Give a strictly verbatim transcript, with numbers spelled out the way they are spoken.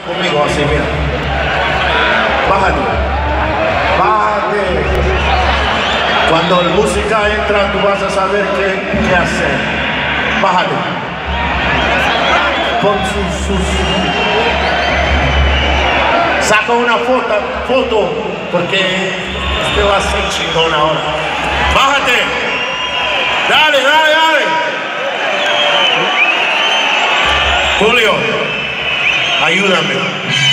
Conmigo así, mira. Bájate. Bájate. Cuando la música entra, tú vas a saber qué, qué hacer. Bájate. Pon sus, sus... Saca una foto, foto, porque este va a ser chingón ahora. Bájate. Dale, dale, dale. Julio, ayúdame.